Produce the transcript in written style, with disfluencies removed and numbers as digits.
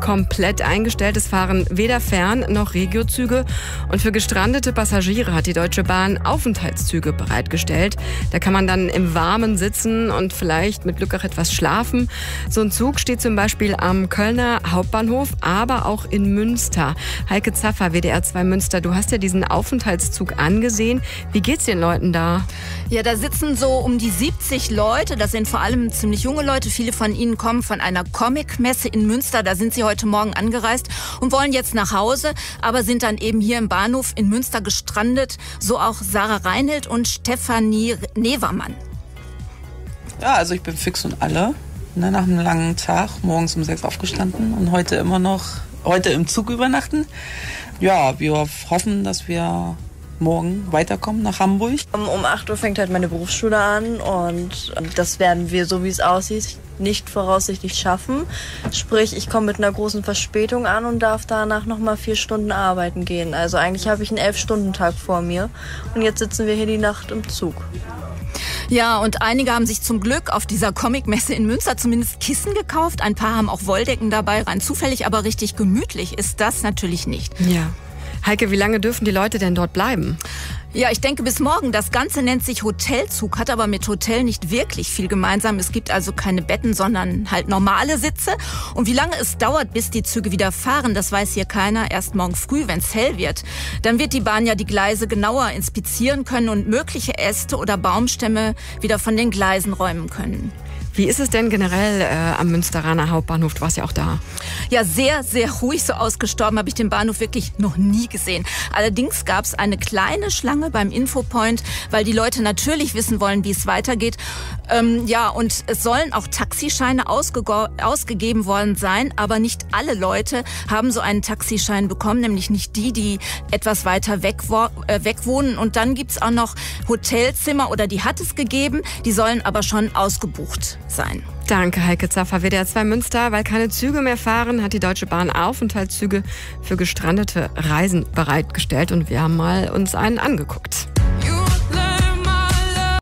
komplett eingestellt. Es fahren weder Fern- noch Regiozüge. Und für gestrandete Passagiere hat die Deutsche Bahn Aufenthaltszüge bereitgestellt. Da kann man dann im Warmen sitzen und vielleicht mit Glück auch etwas schlafen. So ein Zug steht zum Beispiel am Kölner Hauptbahnhof, aber auch in Münster. Heike Zaffer, WDR 2 Münster, du hast ja diesen Aufenthaltszug angesehen. Wie geht's den Leuten da? Ja, da sitzen so um die 70 Leute. Das sind vor allem ziemlich junge Leute. Viele von ihnen kommen von einer Comic-Messe in Münster. Da sind sie heute Morgen angereist und wollen jetzt nach Hause, aber sind dann eben hier im Bahnhof in Münster gestrandet. So auch Sarah Reinhild und Stefanie Nevermann. Ja, also ich bin fix und alle. Nach einem langen Tag, morgens um 6 aufgestanden und heute im Zug übernachten. Ja, wir hoffen, dass wir morgen weiterkommen nach Hamburg. Um 8 Uhr fängt halt meine Berufsschule an und das werden wir, so wie es aussieht, nicht voraussichtlich schaffen. Sprich, ich komme mit einer großen Verspätung an und darf danach nochmal 4 Stunden arbeiten gehen. Also eigentlich habe ich einen 11-Stunden-Tag vor mir und jetzt sitzen wir hier die Nacht im Zug. Ja, und einige haben sich zum Glück auf dieser Comicmesse in Münster zumindest Kissen gekauft. Ein paar haben auch Wolldecken dabei, rein zufällig, aber richtig gemütlich ist das natürlich nicht. Ja. Heike, wie lange dürfen die Leute denn dort bleiben? Ja, ich denke bis morgen. Das Ganze nennt sich Hotelzug, hat aber mit Hotel nicht wirklich viel gemeinsam. Es gibt also keine Betten, sondern halt normale Sitze. Und wie lange es dauert, bis die Züge wieder fahren, das weiß hier keiner. Erst morgen früh, wenn es hell wird. Dann wird die Bahn ja die Gleise genauer inspizieren können und mögliche Äste oder Baumstämme wieder von den Gleisen räumen können. Wie ist es denn generell am Münsteraner Hauptbahnhof? Du warst ja auch da. Ja, sehr, sehr ruhig. So ausgestorben habe ich den Bahnhof wirklich noch nie gesehen. Allerdings gab es eine kleine Schlange beim Infopoint, weil die Leute natürlich wissen wollen, wie es weitergeht. Ja, und es sollen auch Taxischeine ausgegeben worden sein, aber nicht alle Leute haben so einen Taxischein bekommen, nämlich nicht die, die etwas weiter weg wohnen. Und dann gibt's auch noch Hotelzimmer, oder die hat es gegeben, die sollen aber schon ausgebucht sein. Danke, Heike Zaffer, WDR 2 Münster. Weil keine Züge mehr fahren, hat die Deutsche Bahn Aufenthaltszüge für gestrandete Reisen bereitgestellt und wir haben mal uns einen angeguckt.